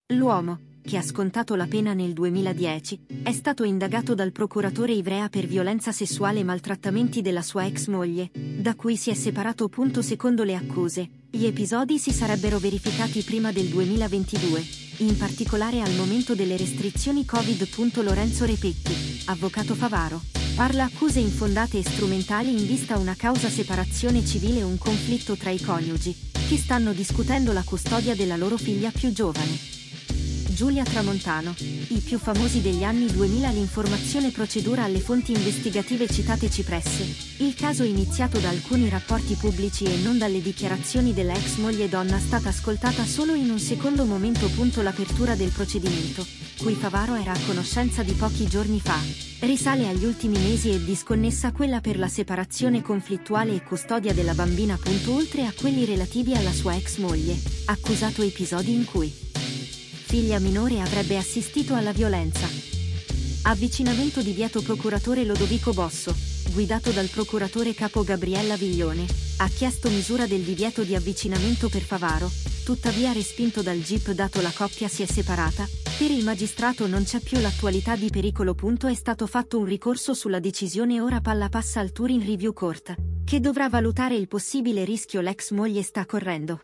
L'uomo, che ha scontato la pena nel 2010, è stato indagato dal procuratore Ivrea per violenza sessuale e maltrattamenti della sua ex moglie, da cui si è separato. Secondo le accuse, gli episodi si sarebbero verificati prima del 2022, in particolare al momento delle restrizioni Covid. Lorenzo Repetti, avvocato Favaro, parla accuse infondate e strumentali in vista una causa separazione civile e un conflitto tra i coniugi, che stanno discutendo la custodia della loro figlia più giovane. Giulia Tramontano, i più famosi degli anni 2000. L'informazione procedura alle fonti investigative citate cipresse, il caso iniziato da alcuni rapporti pubblici e non dalle dichiarazioni della ex moglie donna stata ascoltata solo in un secondo momento. L'apertura del procedimento, cui Favaro era a conoscenza di pochi giorni fa, risale agli ultimi mesi e disconnessa quella per la separazione conflittuale e custodia della bambina. Oltre a quelli relativi alla sua ex moglie, accusato episodi in cui figlia minore avrebbe assistito alla violenza. Avvicinamento divieto. Procuratore Lodovico Bosso, guidato dal procuratore capo Gabriella Viglione, ha chiesto misura del divieto di avvicinamento per Favaro, tuttavia respinto dal GIP dato la coppia si è separata. Per il magistrato non c'è più l'attualità di pericolo. È stato fatto un ricorso sulla decisione, ora palla passa al Turin Review Court, che dovrà valutare il possibile rischio l'ex moglie sta correndo.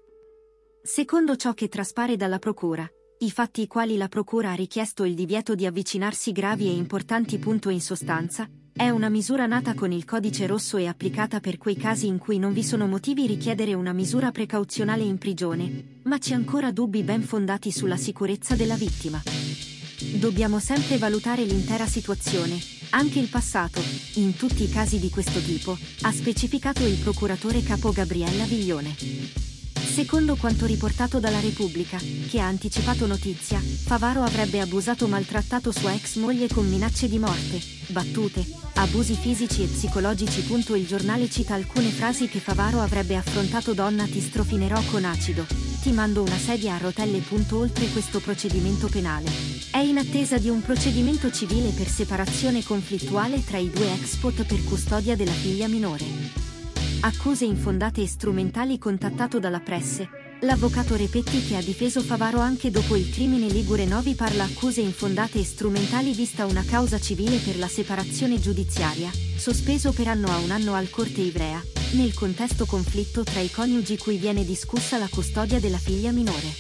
Secondo ciò che traspare dalla procura, i fatti i quali la procura ha richiesto il divieto di avvicinarsi gravi e importanti. In sostanza, è una misura nata con il codice rosso e applicata per quei casi in cui non vi sono motivi richiedere una misura precauzionale in prigione, ma c'è ancora dubbi ben fondati sulla sicurezza della vittima. Dobbiamo sempre valutare l'intera situazione, anche il passato, in tutti i casi di questo tipo, ha specificato il procuratore capo Gabriella Viglione. Secondo quanto riportato dalla Repubblica, che ha anticipato notizia, Favaro avrebbe abusato o maltrattato sua ex moglie con minacce di morte, battute, abusi fisici e psicologici. Il giornale cita alcune frasi che Favaro avrebbe affrontato: donna, ti strofinerò con acido, ti mando una sedia a rotelle. Oltre questo procedimento penale, è in attesa di un procedimento civile per separazione conflittuale tra i due expot per custodia della figlia minore. Accuse infondate e strumentali. Contattato dalla Presse, l'avvocato Repetti, che ha difeso Favaro anche dopo il crimine ligure Novi, parla accuse infondate e strumentali vista una causa civile per la separazione giudiziaria, sospeso per anno a un anno al Corte Ivrea, nel contesto conflitto tra i coniugi cui viene discussa la custodia della figlia minore.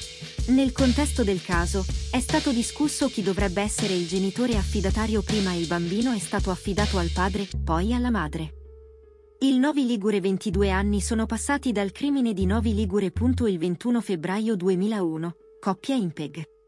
Nel contesto del caso, è stato discusso chi dovrebbe essere il genitore affidatario. Prima il bambino è stato affidato al padre, poi alla madre. Il Novi Ligure, 22 anni sono passati dal crimine di Novi Ligure. Il 21 febbraio 2001, coppia in PEG.